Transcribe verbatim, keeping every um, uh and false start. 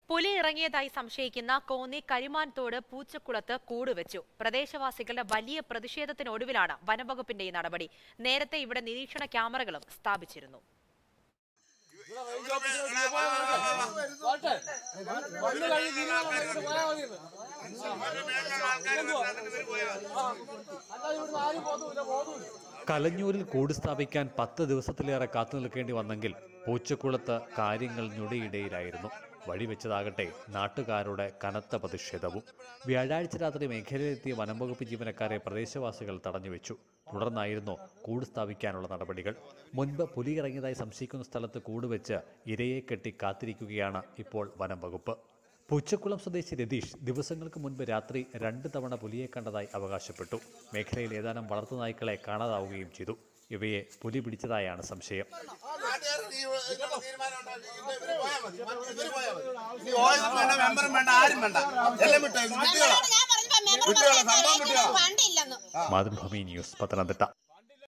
പുലി ഇറങ്ങിയതായി സംശയിക്കുന്ന കോന്നി കരിമാൻതോട് പൂച്ചക്കുളത്ത് കൂടുവെച്ചു. പ്രദേശവാസികളുടെ വലിയ പ്രതിഷേധത്തിനൊടുവിലാണ് വനംവകുപ്പിന്റെ ഈ നടപടി. നേരത്തെ ഇവിടെ നിരീക്ഷണ ക്യാമറകളും സ്ഥാപിച്ചിരുന്നു. കലഞ്ഞൂരിൽ കൂട് സ്ഥാപിക്കാൻ പത്ത് ദിവസത്തിലേറെ കാത്തു നിൽക്കേണ്ടി വന്നെങ്കിൽ പൂച്ചക്കുളത്ത് കാര്യങ്ങൾ ഞൊടിയിടയിലായിരുന്നു. വഴിവെച്ചതാകട്ടെ നാട്ടുകാരുടെ കനത്ത പ്രതിഷേധവും. വ്യാഴാഴ്ച രാത്രി മേഖലയിലെത്തിയ വനംവകുപ്പ് ജീവനക്കാരെ പ്രദേശവാസികൾ തടഞ്ഞുവെച്ചു. തുടർന്നായിരുന്നു കൂട് സ്ഥാപിക്കാനുള്ള നടപടികൾ. മുൻപ് പുലി ഇറങ്ങിയതായി സംശയിക്കുന്ന സ്ഥലത്ത് കൂടുവെച്ച് ഇരയെ കെട്ടി കാത്തിരിക്കുകയാണ് ഇപ്പോൾ വനംവകുപ്പ്. പൂച്ചക്കുളം സ്വദേശി രതീഷ് ദിവസങ്ങൾക്ക് മുൻപ് രാത്രി രണ്ട് തവണ പുലിയെ കണ്ടതായി അവകാശപ്പെട്ടു. മേഖലയിൽ ഏതാനും വളർത്തുനായ്ക്കളെ കാണാതാവുകയും ചെയ്തു. ഇവയെ പുലി പിടിച്ചതായാണ് സംശയം. മാതൃഭൂമി ന്യൂസ്, പത്തനംതിട്ട.